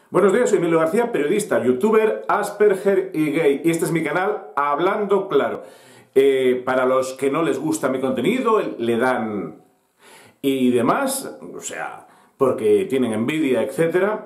Buenos días, soy Emilio García, periodista, youtuber, Asperger y gay. Y este es mi canal Hablando Claro. Para los que no les gusta mi contenido, le dan y demás, o sea, porque tienen envidia, etc.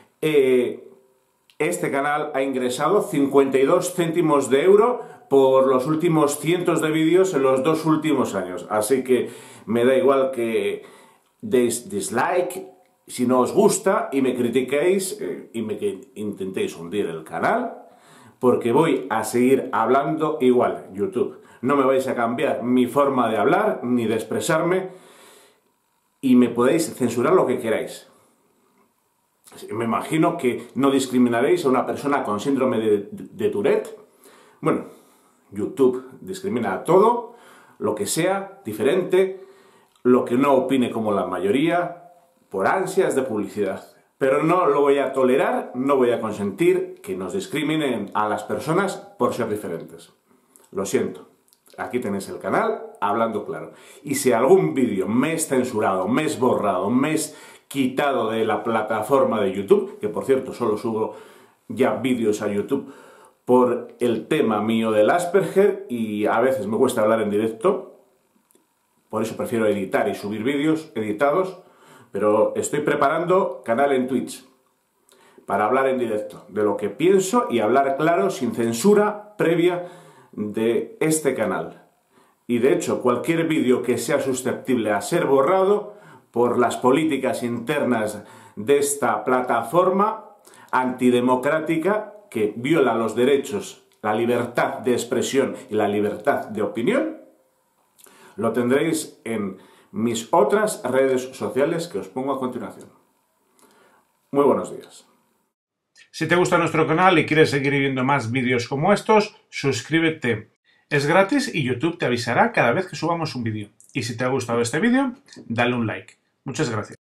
Este canal ha ingresado 52 céntimos de euro por los últimos cientos de vídeos en los 2 últimos años. Así que me da igual que deis dislike si no os gusta y me critiquéis y que intentéis hundir el canal, porque voy a seguir hablando igual. YouTube, no me vais a cambiar mi forma de hablar ni de expresarme y me podéis censurar lo que queráis. Me imagino que no discriminaréis a una persona con síndrome de Tourette. Bueno, YouTube discrimina a todo, lo que sea diferente, lo que no opine como la mayoría, por ansias de publicidad. Pero no lo voy a tolerar, no voy a consentir que nos discriminen a las personas por ser diferentes. Lo siento. Aquí tenéis el canal Hablando Claro. Y si algún vídeo me es censurado, me es borrado, me es quitado de la plataforma de YouTube, que por cierto solo subo ya vídeos a YouTube por el tema mío del Asperger y a veces me cuesta hablar en directo, por eso prefiero editar y subir vídeos editados, pero estoy preparando canal en Twitch para hablar en directo de lo que pienso y hablar claro sin censura previa de este canal. Y de hecho cualquier vídeo que sea susceptible a ser borrado por las políticas internas de esta plataforma antidemocrática que viola los derechos, la libertad de expresión y la libertad de opinión, lo tendréis en mis otras redes sociales que os pongo a continuación. Muy buenos días. Si te gusta nuestro canal y quieres seguir viendo más vídeos como estos, suscríbete. Es gratis y YouTube te avisará cada vez que subamos un vídeo. Y si te ha gustado este vídeo, dale un like. Muchas gracias.